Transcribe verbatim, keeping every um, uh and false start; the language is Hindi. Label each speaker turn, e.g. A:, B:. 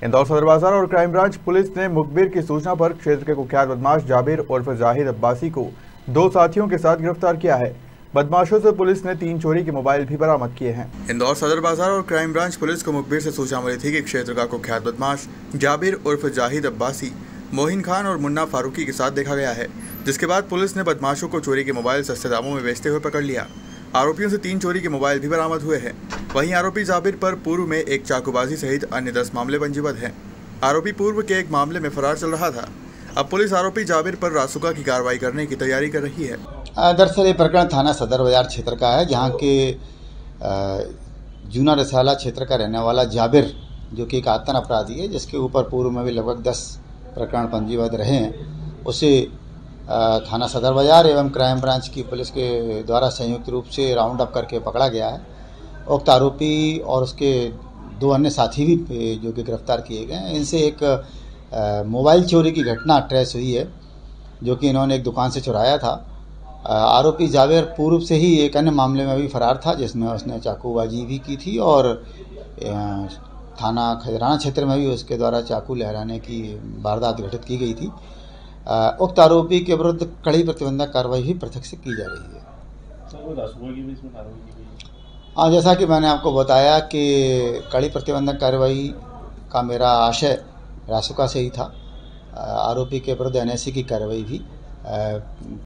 A: इंदौर सदर बाजार और क्राइम ब्रांच पुलिस ने मुखबिर की सूचना पर क्षेत्र के कुख्यात बदमाश जाबिर उर्फ जाहिद अब्बासी को दो साथियों के साथ गिरफ्तार किया है। बदमाशों से पुलिस ने तीन चोरी के मोबाइल भी बरामद किए हैं। इंदौर सदर बाजार और क्राइम ब्रांच पुलिस को मुखबिर से सूचना मिली थी कि क्षेत्र का कुख्यात बदमाश जाबिर उर्फ जाहिद अब्बासी मोहिन खान और मुन्ना फारूकी के साथ देखा गया है, जिसके बाद पुलिस ने बदमाशों को चोरी के मोबाइल सस्ते दामों में बेचते हुए पकड़ लिया। आरोपियों से तीन चोरी के मोबाइल भी बरामद हुए हैं। वहीं आरोपी जाबिर पर पूर्व में एक चाकूबाजी सहित अन्य दस मामले पंजीबद्ध हैं। आरोपी पूर्व के एक मामले में फरार चल रहा था। अब पुलिस आरोपी जाबिर पर रासुका की कार्रवाई करने की तैयारी कर रही है।
B: दरअसल ये प्रकरण थाना सदर बाजार क्षेत्र का है, जहाँ के जूना रसाला क्षेत्र का रहने वाला जाबिर, जो कि एक आतन अपराधी है, जिसके ऊपर पूर्व में भी लगभग दस प्रकरण पंजीबद्ध रहे हैं, उसे थाना सदर बाजार एवं क्राइम ब्रांच की पुलिस के द्वारा संयुक्त रूप से राउंड अप करके पकड़ा गया है। उक्त आरोपी और उसके दो अन्य साथी भी जो कि गिरफ्तार किए गए हैं। इनसे एक मोबाइल चोरी की घटना ट्रेस हुई है, जो कि इन्होंने एक दुकान से चुराया था। आरोपी जाबिर पूर्व से ही एक अन्य मामले में भी फरार था, जिसमें उसने चाकूबाजी भी की थी और थाना खजराना क्षेत्र में भी उसके द्वारा चाकू लहराने की वारदात घटित की गई थी। उक्त आरोपी के विरुद्ध कड़ी प्रतिबंधक कार्रवाई भी पृथक से की जा रही है। हाँ, जैसा कि मैंने आपको बताया कि कड़ी प्रतिबंधक कार्रवाई का मेरा आशय रासुका से ही था। आरोपी के विरुद्ध एन ए सी की कार्रवाई भी